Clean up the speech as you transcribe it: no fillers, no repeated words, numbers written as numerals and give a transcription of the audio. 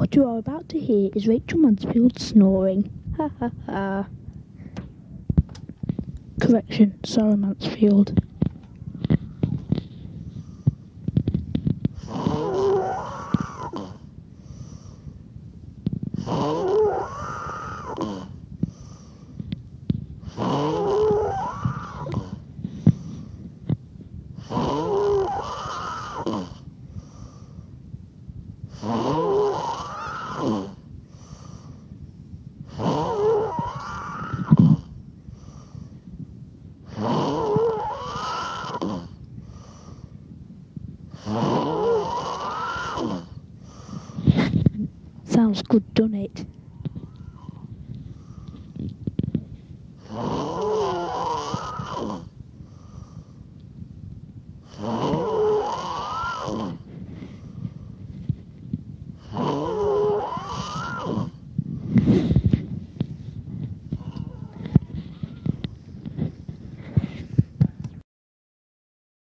What you are about to hear is Rachel Mansfield snoring. Ha ha ha. Correction, Sarah Mansfield. Sounds good, doesn't it?